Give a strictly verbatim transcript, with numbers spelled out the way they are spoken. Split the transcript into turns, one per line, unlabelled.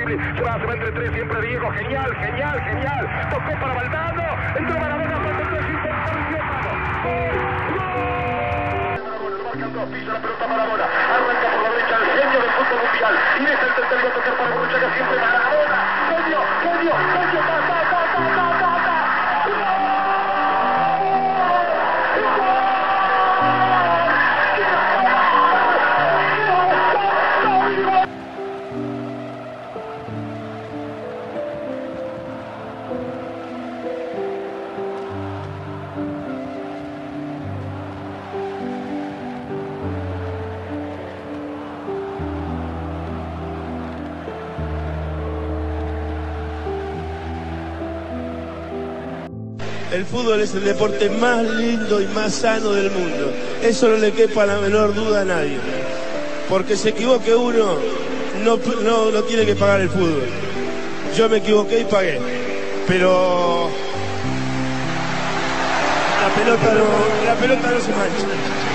posible. Se va, se va entre tres, siempre Diego. Genial, genial, genial. Tocó para Valdano. Entró Maradona, cuando el tres, intercambio. ¡Gol! Marcan dos, pisa la pelota Maradona. Arranca por la derecha el genio del fútbol mundial. Y deja el tercero a tocar para Borruchaga, siempre Maradona. Genio, genio, genio. Ta, ta, ta, ta, ta, ta, ta.
El fútbol es el deporte más lindo y más sano del mundo. Eso no le quepa la menor duda a nadie. Porque se equivoque uno, no, no, no tiene que pagar el fútbol. Yo me equivoqué y pagué. Pero la pelota no, la pelota no se mancha.